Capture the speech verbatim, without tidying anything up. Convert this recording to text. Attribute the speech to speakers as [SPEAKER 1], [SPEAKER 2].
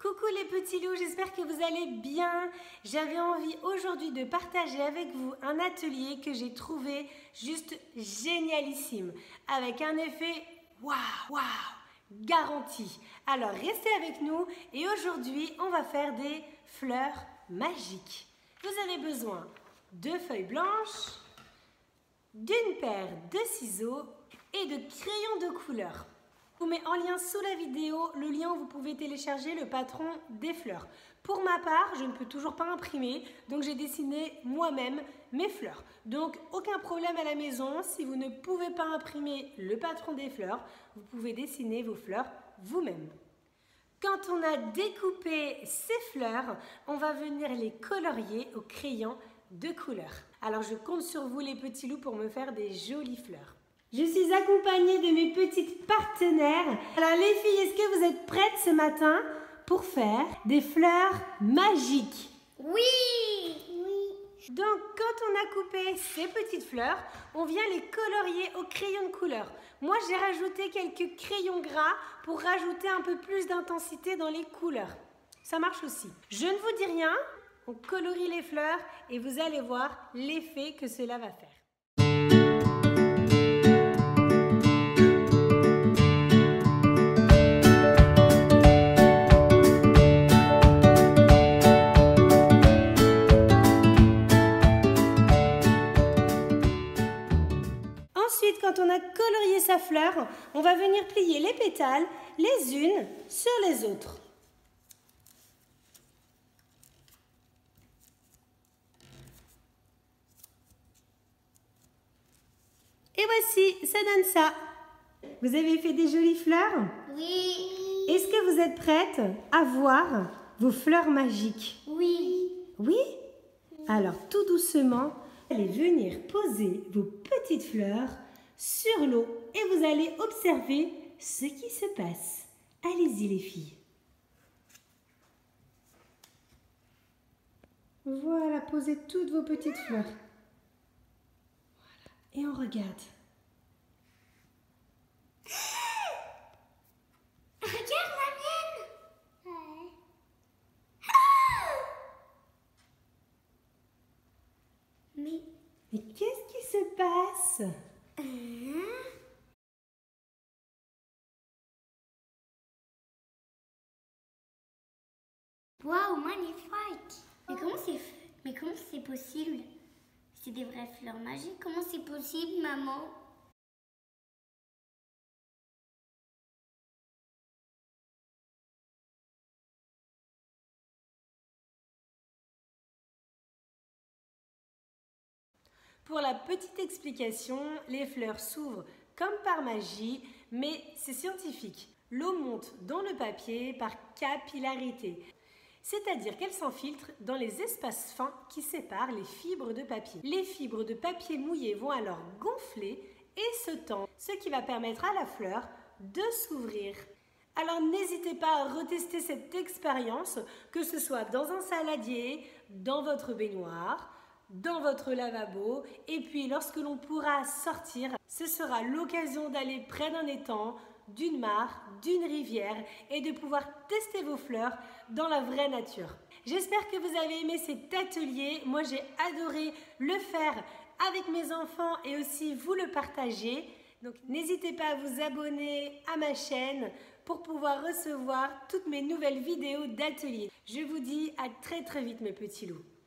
[SPEAKER 1] Coucou les petits loups, j'espère que vous allez bien. J'avais envie aujourd'hui de partager avec vous un atelier que j'ai trouvé juste génialissime, avec un effet waouh, waouh, garanti. Alors restez avec nous et aujourd'hui on va faire des fleurs magiques. Vous avez besoin de feuilles blanches, d'une paire de ciseaux et de crayons de couleur. Je vous mets en lien sous la vidéo le lien où vous pouvez télécharger le patron des fleurs. Pour ma part, je ne peux toujours pas imprimer, donc j'ai dessiné moi-même mes fleurs. Donc aucun problème à la maison, si vous ne pouvez pas imprimer le patron des fleurs, vous pouvez dessiner vos fleurs vous-même. Quand on a découpé ces fleurs, on va venir les colorier au crayon de couleur. Alors je compte sur vous les petits loups pour me faire des jolies fleurs. Je suis accompagnée de mes petites partenaires. Alors les filles, est-ce que vous êtes prêtes ce matin pour faire des fleurs magiques?
[SPEAKER 2] Oui! Oui.
[SPEAKER 1] Donc quand on a coupé ces petites fleurs, on vient les colorier au crayon de couleur. Moi j'ai rajouté quelques crayons gras pour rajouter un peu plus d'intensité dans les couleurs. Ça marche aussi. Je ne vous dis rien, on colorie les fleurs et vous allez voir l'effet que cela va faire. Ensuite, quand on a colorié sa fleur, on va venir plier les pétales les unes sur les autres. Et voici, ça donne ça. Vous avez fait des jolies fleurs?
[SPEAKER 2] Oui.
[SPEAKER 1] Est-ce que vous êtes prêtes à voir vos fleurs magiques?
[SPEAKER 2] Oui.
[SPEAKER 1] Oui? Alors, tout doucement, vous allez venir poser vos petites fleurs sur l'eau et vous allez observer ce qui se passe. Allez-y les filles. Voilà, posez toutes vos petites fleurs. Voilà. Et on regarde.
[SPEAKER 2] Regarde la mienne. Ouais. Mais...
[SPEAKER 1] Mais qu'est-ce qui se passe?
[SPEAKER 2] Waouh, magnifique! Mais comment c'est mais comment c'est possible? C'est des vraies fleurs magiques. Comment c'est possible, maman?
[SPEAKER 1] Pour la petite explication, les fleurs s'ouvrent comme par magie, mais c'est scientifique. L'eau monte dans le papier par capillarité, c'est-à-dire qu'elle s'infiltre dans les espaces fins qui séparent les fibres de papier. Les fibres de papier mouillé vont alors gonfler et se tendre, ce qui va permettre à la fleur de s'ouvrir. Alors n'hésitez pas à retester cette expérience, que ce soit dans un saladier, dans votre baignoire, dans votre lavabo, et puis lorsque l'on pourra sortir, ce sera l'occasion d'aller près d'un étang, d'une mare, d'une rivière et de pouvoir tester vos fleurs dans la vraie nature. J'espère que vous avez aimé cet atelier. Moi j'ai adoré le faire avec mes enfants et aussi vous le partager. Donc n'hésitez pas à vous abonner à ma chaîne pour pouvoir recevoir toutes mes nouvelles vidéos d'ateliers. Je vous dis à très très vite mes petits loups.